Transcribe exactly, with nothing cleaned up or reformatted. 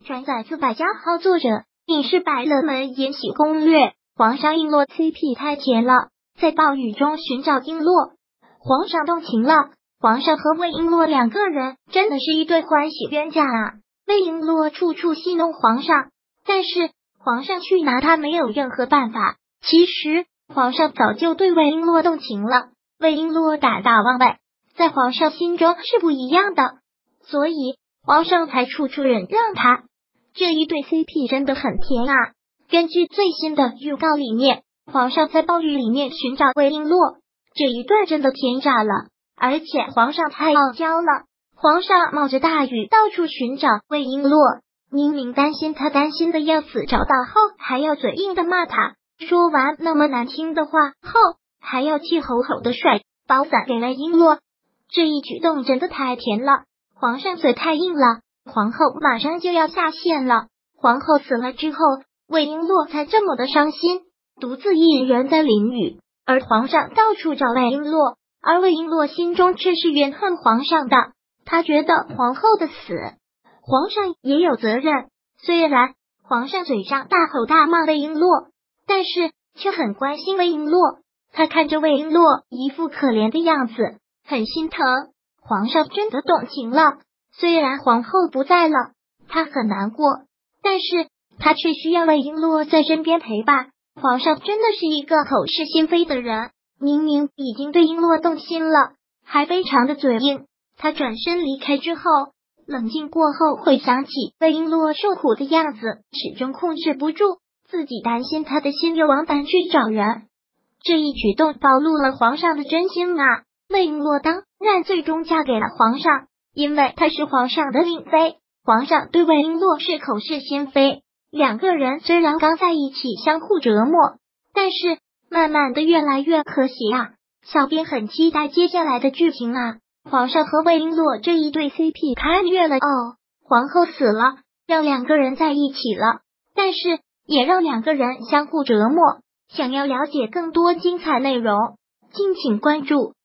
转载自百家号，作者影视百乐门延禧攻略。皇上璎珞 C P 太甜了，在暴雨中寻找璎珞，皇上动情了。皇上和魏璎珞两个人真的是一对欢喜冤家啊！魏璎珞处处戏弄皇上，但是皇上去拿他没有任何办法。其实皇上早就对魏璎珞动情了，魏璎珞胆大妄为，在皇上心中是不一样的，所以皇上才处处忍让他。这一对 C P 真的很甜啊！根据最新的预告里面，皇上在暴雨里面寻找魏璎珞，这一段真的甜炸了，而且皇上太傲娇了，皇上冒着大雨到处寻找魏璎珞，明明担心他担心的要死，找到后还要嘴硬的骂他，说完那么难听的话后还要气吼吼的甩包伞给魏璎珞，这一举动真的太甜了，皇上嘴太硬了。皇后马上就要下线了，皇后死了之后，魏璎珞才这么的伤心，独自一人在淋雨，而皇上到处找魏璎珞，而魏璎珞心中却是怨恨皇上的，他觉得皇后的死，皇上也有责任。虽然皇上嘴上大吼大骂魏璎珞，但是却很关心魏璎珞，他看着魏璎珞一副可怜的样子，很心疼。皇上真的动情了，虽然皇后不在了，他很难过，但是他却需要魏璎珞在身边陪伴。皇上真的是一个口是心非的人，明明已经对璎珞动心了，还非常的嘴硬。他转身离开之后，冷静过后回想起魏璎珞受苦的样子，始终控制不住自己担心他的心，又往返去找人。这一举动暴露了皇上的真心啊！魏璎珞当然最终嫁给了皇上，因为她是皇上的令妃，皇上对魏璎珞是口是心非。两个人虽然刚在一起相互折磨，但是慢慢的越来越和谐啊！小编很期待接下来的剧情啊！皇上和魏璎珞这一对 C P 太虐了哦！皇后死了，让两个人在一起了，但是也让两个人相互折磨。想要了解更多精彩内容，敬请关注。